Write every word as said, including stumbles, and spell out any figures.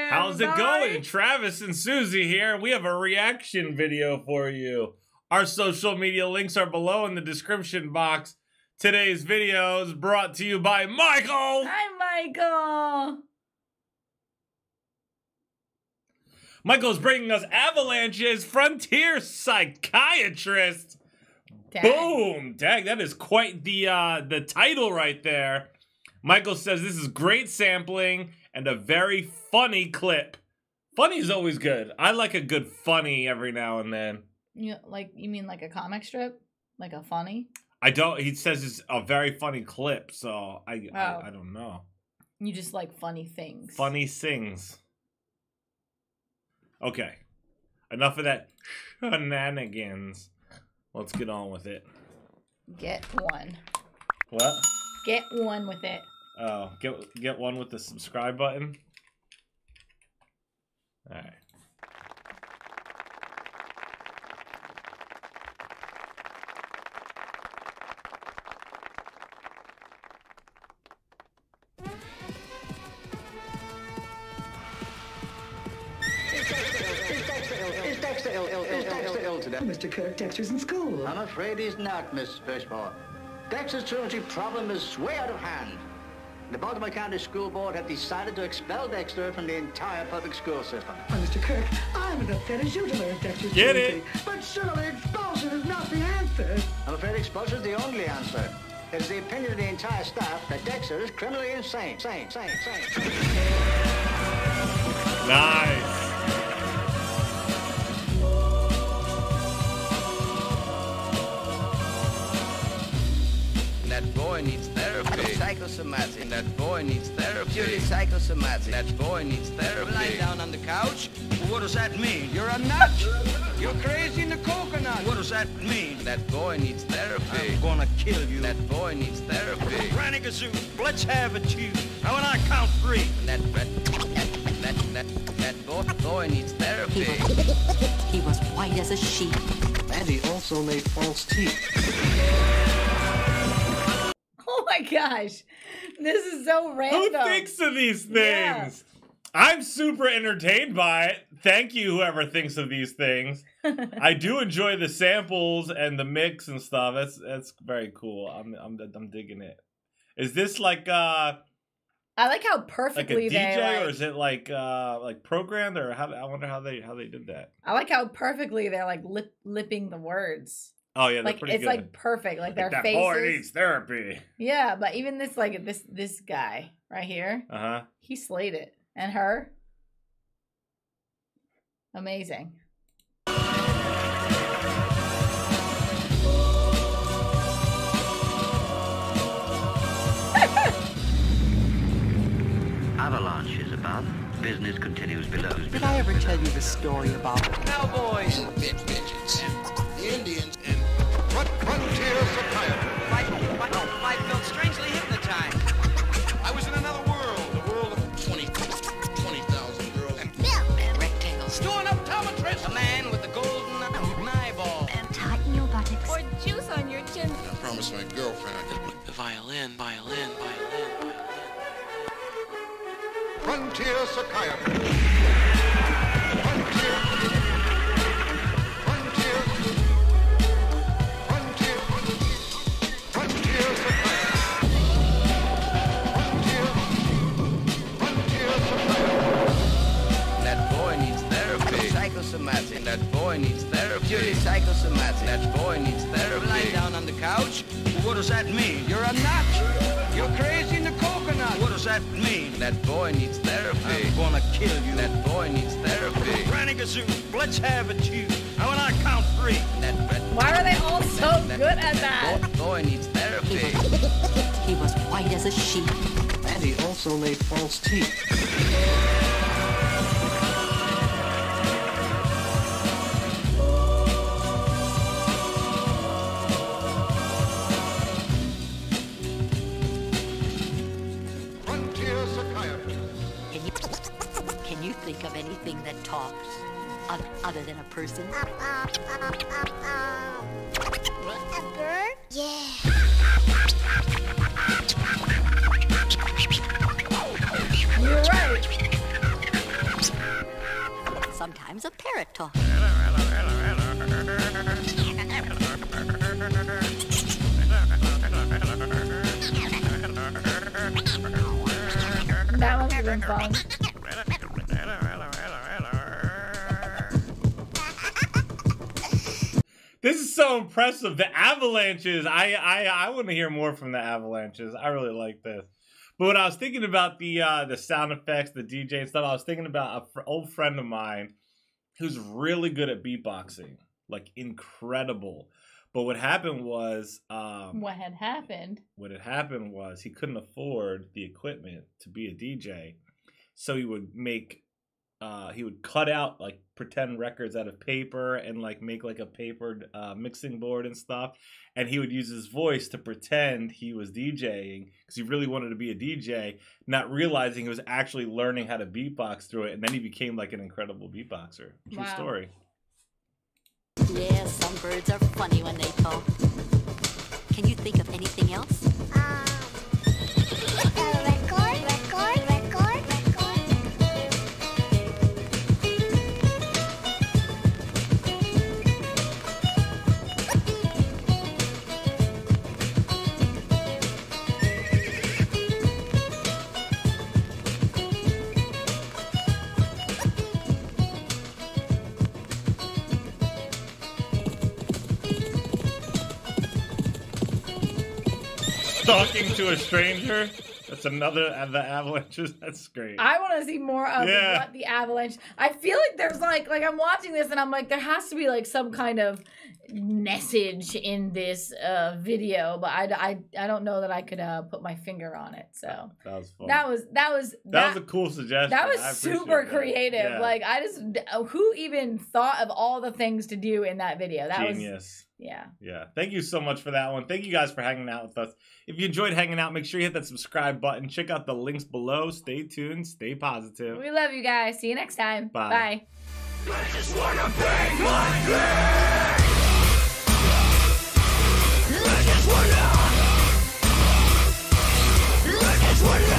How's it going? Travis and Susie here. We have a reaction video for you. Our social media links are below in the description box. Today's video is brought to you by Michael. Hi, Michael. Michael's bringing us Avalanches, Frontier Psychiatrist. Dang. Boom! Dang, that is quite the uh, the title right there. Michael says this is great sampling and a very funny clip. Funny is always good. I like a good funny every now and then. You like? You mean like a comic strip? Like a funny? I don't. He says it's a very funny clip, so I Oh. I, I don't know. You just like funny things. Funny things. Okay, enough of that shenanigans. Let's get on with it. Get one. What? Get one with it. Oh, get get one with the subscribe button. All right. Is Dexter ill, ill, ill, Dexter ill today? Mister Kirk, Dexter's in school. I'm afraid he's not, Miss Fishmore. Dexter's truancy problem is way out of hand. The Baltimore County School Board have decided to expel Dexter from the entire public school system. Well, Mister Kirk, I'm as upset as you to learn Dexter's Get truancy. it? But surely expulsion is not the answer. I'm afraid expulsion is the only answer. It's the opinion of the entire staff that Dexter is criminally insane. Sane, sane, sane, sane. Nice. That boy needs therapy. Psychosomatic. That boy needs therapy. Purely psychosomatic. That boy needs therapy. Lying down on the couch? What does that mean? You're a nut? You're crazy in the coconut. What does that mean? That boy needs therapy. I'm gonna kill you. That boy needs therapy. Granny Gazoo, let's have it, you. Now when I count three. That that that that that boy boy needs therapy. He was white as a sheet. And he also made false teeth. Oh my gosh, this is so random. Who thinks of these things? Yeah. I'm super entertained by it. Thank you, whoever thinks of these things. I do enjoy the samples and the mix and stuff. That's that's very cool. I'm I'm I'm digging it. Is this like uh I like how like a perfectly D J they like, or is it like uh like programmed or how? I wonder how they how they did that. I like how perfectly they're like lip lipping the words. Oh yeah, they're Like pretty it's good. like perfect. Like their that faces. boy needs therapy. Yeah, but even this like this this guy right here, Uh huh. he slayed it. And her. Amazing. Avalanches above, business continues below. Did I ever tell you the story about Cowboys. Bitch, bitches. And the Indians and Frontier Psychiatrist. Life, life, life felt strangely hypnotized. I was in another world, the world of twenty, twenty thousand girls. And Rectangles. Storing up optometrist. A man with a golden eyeball. Tighten your buttocks. Or juice on your chin. I promised my girlfriend I'd get The violin, violin, violin, violin. Frontier Psychiatrist. Frontier. Frontier. Frontier. Frontier Psychiatrist. Frontier. Frontier Psychiatrist. That boy needs therapy. Psychosomatic. That boy needs therapy. Purely psychosomatic. That boy needs therapy. Lying down on the couch? What does that mean? You're a nut? You're crazy in the coconut. What does that mean? That boy needs therapy. I'm gonna kill you. That boy needs therapy. Granny Gazoo, let's have it, you. Now when I count three. That, that Why are they all so good at that? Boy, boy needs therapy. He was white as a sheet. And he also made false teeth. Frontier Psychiatrist. Can you, can you think of anything that talks other, other than a person? A bird? Yeah. You're right. forms of parrot talk. That one was been fun. This is so impressive. The Avalanches. I I I want to hear more from the Avalanches. I really like this. But when I was thinking about the uh, the sound effects, the D J and stuff, I was thinking about an fr old friend of mine who's really good at beatboxing, like incredible. But what happened was, um, what had happened? What had happened was he couldn't afford the equipment to be a D J, so he would make. Uh, he would cut out like pretend records out of paper and like make like a papered uh, mixing board and stuff. And he would use his voice to pretend he was DJing because he really wanted to be a D J, not realizing he was actually learning how to beatbox through it. And then he became like an incredible beatboxer. True Wow. story. Yeah, some birds are funny when they talk. Can you think of anything else? Um, a record, record, record, record. Talking to a stranger. That's another of the Avalanches. That's great. I want to see more of Yeah. what the Avalanche. I feel like there's like like I'm watching this and I'm like there has to be like some kind of message in this uh, video, but I, I, I don't know that I could uh, put my finger on it. So that was fun. that was that was That, that, was a cool suggestion. that I was appreciate super that. creative. Yeah. Like I just who even thought of all the things to do in that video? That Genius. was yeah. Yeah. Thank you so much for that one. Thank you guys for hanging out with us. If you enjoyed hanging out, make sure you hit that subscribe button. Check out the links below. Stay tuned. Stay positive. We love you guys. See you next time. Bye. Bye. I just wanna bang my leg. I just wanna I just wanna